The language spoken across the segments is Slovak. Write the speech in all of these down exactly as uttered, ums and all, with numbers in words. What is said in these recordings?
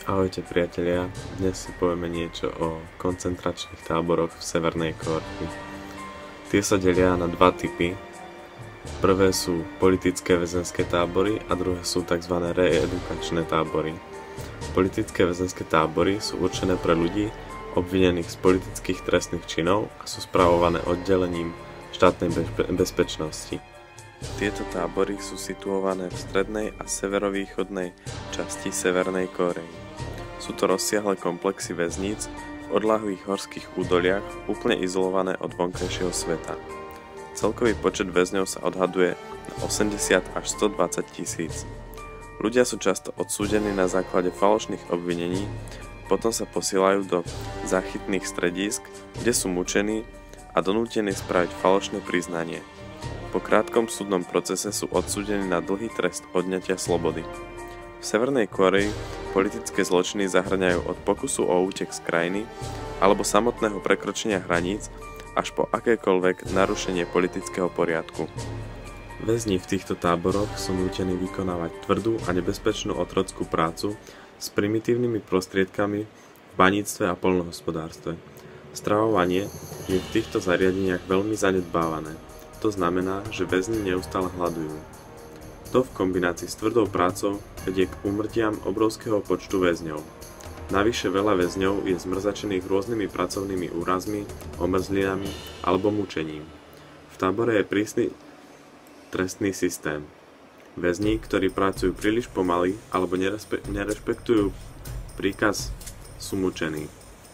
Ahojte priatelia, dnes si povieme niečo o koncentračných táboroch v Severnej Kórei. Tie sa delia na dva typy. Prvé sú politické väzenské tábory a druhé sú tzv. Reedukačné tábory. Politické väzenské tábory sú určené pre ľudí obvinených z politických trestných činov a sú spravované oddelením štátnej bezpe- bezpečnosti. Tieto tábory sú situované v strednej a severovýchodnej časti Severnej Kórey. Sú to rozsiahle komplexy väzníc v odľahlých horských údoliach, úplne izolované od vonkajšieho sveta. Celkový počet väzňov sa odhaduje na osemdesiat až stodvadsať tisíc. Ľudia sú často odsúdení na základe falošných obvinení, potom sa posielajú do záchytných stredísk, kde sú mučení a donútení spraviť falošné priznanie. Po krátkom súdnom procese sú odsúdení na dlhý trest odňatia slobody. V Severnej Kórei politické zločiny zahŕňajú od pokusu o útek z krajiny alebo samotného prekročenia hraníc až po akékoľvek narušenie politického poriadku. Väzni v týchto táboroch sú nútení vykonávať tvrdú a nebezpečnú otrockú prácu s primitívnymi prostriedkami v baníctve a poľnohospodárstve. Stravovanie je v týchto zariadeniach veľmi zanedbávané. To znamená, že väzni neustále hľadujú. To v kombinácii s tvrdou prácou vedie k úmrtiam obrovského počtu väzňov. Navyše veľa väzňov je zmrzačených rôznymi pracovnými úrazmi, omrzlinami alebo mučením. V tábore je prísny trestný systém. Väzni, ktorí pracujú príliš pomaly alebo nerespe- nerešpektujú príkaz, sú mučení.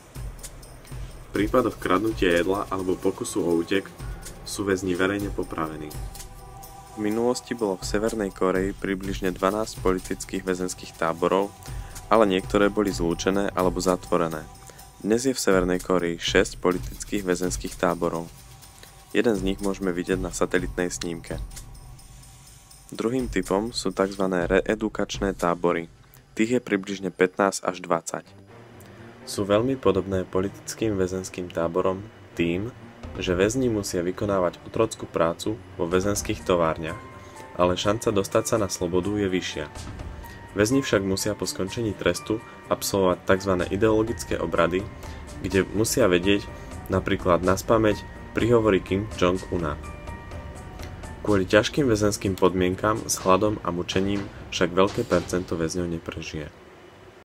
V prípadoch kradnutia jedla alebo pokusu o útek sú väzni verejne popravení. V minulosti bolo v Severnej Kórei približne dvanásť politických väzenských táborov, ale niektoré boli zlúčené alebo zatvorené. Dnes je v Severnej Kórei šesť politických väzenských táborov. Jeden z nich môžeme vidieť na satelitnej snímke. Druhým typom sú tzv. Reedukačné tábory. Tých je približne pätnásť až dvadsať. Sú veľmi podobné politickým väzenským táborom tým, že väzni musia vykonávať otrockú prácu vo väzenských továrniach, ale šanca dostať sa na slobodu je vyššia. Väzni však musia po skončení trestu absolvovať tzv. Ideologické obrady, kde musia vedieť napríklad naspamäť príhovory Kim Jong-una. Kvôli ťažkým väzenským podmienkam s hladom a mučením však veľké percento väzňov neprežije.